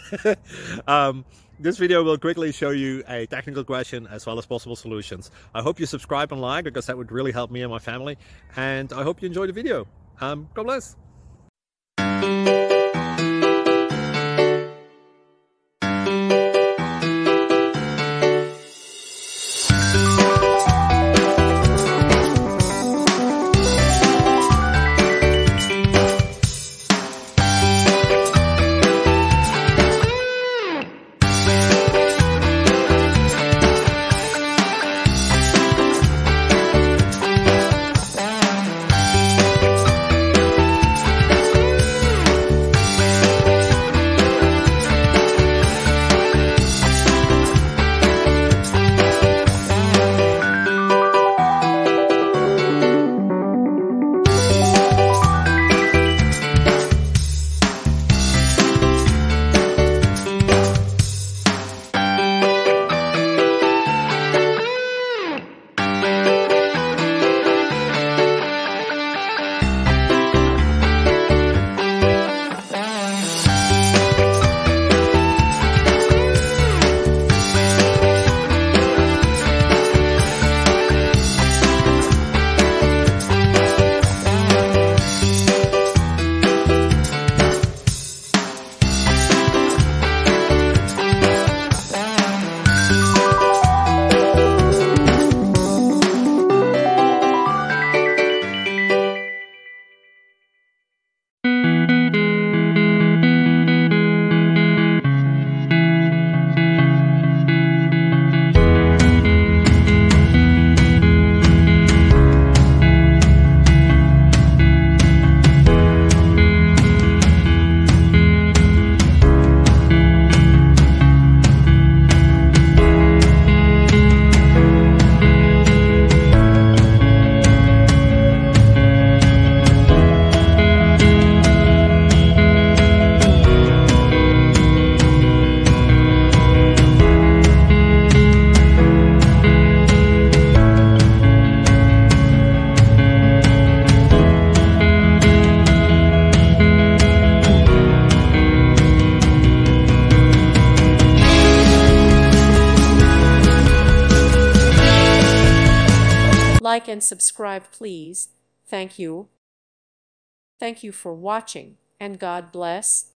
This video will quickly show you a technical question as well as possible solutions. I hope you subscribe and like, because that would really help me and my family. And I hope you enjoy the video. God bless. Like and subscribe, please. Thank you. Thank you for watching, and God bless.